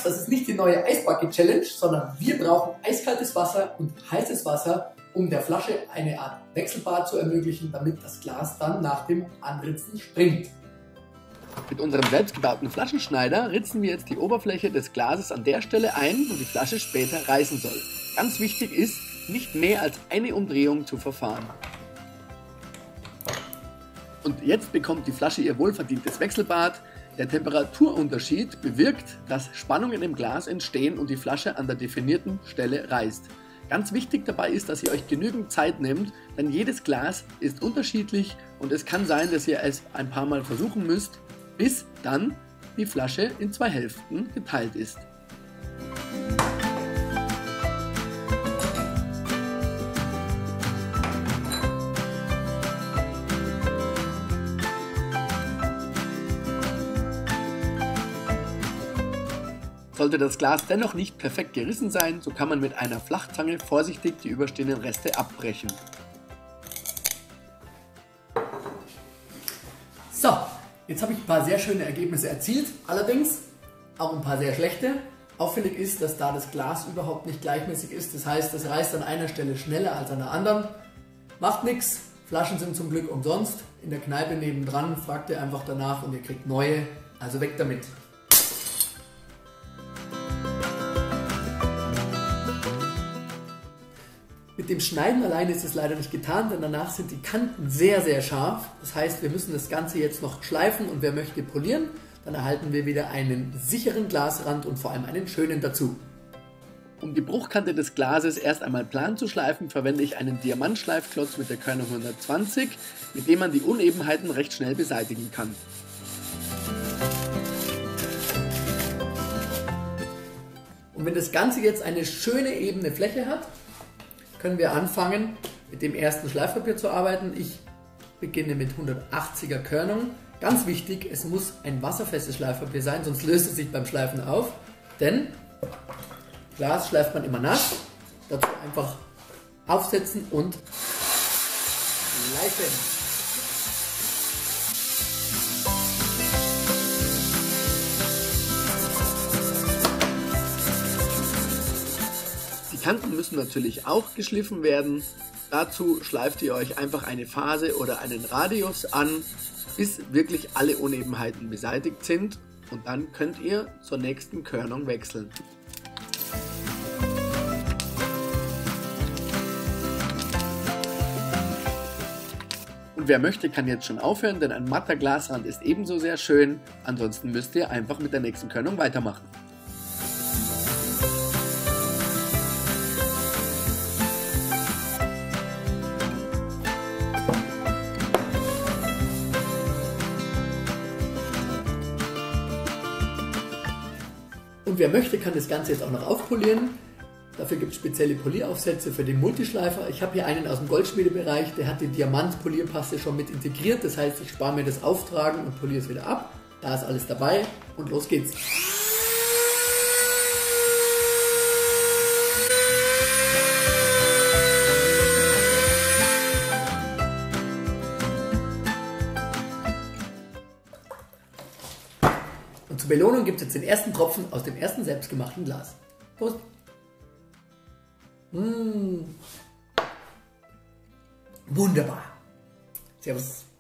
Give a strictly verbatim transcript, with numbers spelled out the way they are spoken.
Max, das ist nicht die neue Eisbucket-Challenge, sondern wir brauchen eiskaltes Wasser und heißes Wasser, um der Flasche eine Art Wechselbad zu ermöglichen, damit das Glas dann nach dem Anritzen springt. Mit unserem selbstgebauten Flaschenschneider ritzen wir jetzt die Oberfläche des Glases an der Stelle ein, wo die Flasche später reißen soll. Ganz wichtig ist, nicht mehr als eine Umdrehung zu verfahren. Und jetzt bekommt die Flasche ihr wohlverdientes Wechselbad. Der Temperaturunterschied bewirkt, dass Spannungen im Glas entstehen und die Flasche an der definierten Stelle reißt. Ganz wichtig dabei ist, dass ihr euch genügend Zeit nehmt, denn jedes Glas ist unterschiedlich und es kann sein, dass ihr es ein paar Mal versuchen müsst, bis dann die Flasche in zwei Hälften geteilt ist. Sollte das Glas dennoch nicht perfekt gerissen sein, so kann man mit einer Flachzange vorsichtig die überstehenden Reste abbrechen. So, jetzt habe ich ein paar sehr schöne Ergebnisse erzielt, allerdings auch ein paar sehr schlechte. Auffällig ist, dass da das Glas überhaupt nicht gleichmäßig ist, das heißt, das reißt an einer Stelle schneller als an der anderen. Macht nichts, Flaschen sind zum Glück umsonst. In der Kneipe nebendran fragt ihr einfach danach und ihr kriegt neue, also weg damit. Mit dem Schneiden alleine ist es leider nicht getan, denn danach sind die Kanten sehr, sehr scharf. Das heißt, wir müssen das Ganze jetzt noch schleifen und wer möchte polieren, dann erhalten wir wieder einen sicheren Glasrand und vor allem einen schönen dazu. Um die Bruchkante des Glases erst einmal plan zu schleifen, verwende ich einen Diamantschleifklotz mit der Körnung hundertzwanzig, mit dem man die Unebenheiten recht schnell beseitigen kann. Und wenn das Ganze jetzt eine schöne ebene Fläche hat, können wir anfangen mit dem ersten Schleifpapier zu arbeiten. Ich beginne mit hundertachtziger Körnung. Ganz wichtig, es muss ein wasserfestes Schleifpapier sein, sonst löst es sich beim Schleifen auf. Denn Glas schleift man immer nass. Dazu einfach aufsetzen und schleifen. Die Kanten müssen natürlich auch geschliffen werden. Dazu schleift ihr euch einfach eine Phase oder einen Radius an, bis wirklich alle Unebenheiten beseitigt sind und dann könnt ihr zur nächsten Körnung wechseln. Und wer möchte, kann jetzt schon aufhören, denn ein matter Glasrand ist ebenso sehr schön. Ansonsten müsst ihr einfach mit der nächsten Körnung weitermachen. Und wer möchte, kann das Ganze jetzt auch noch aufpolieren. Dafür gibt es spezielle Polieraufsätze für den Multischleifer. Ich habe hier einen aus dem Goldschmiedebereich, der hat die Diamant-Polierpaste schon mit integriert. Das heißt, ich spare mir das Auftragen und poliere es wieder ab. Da ist alles dabei und los geht's. Und zur Belohnung gibt es jetzt den ersten Tropfen aus dem ersten selbstgemachten Glas. Prost! Mmh. Wunderbar! Servus!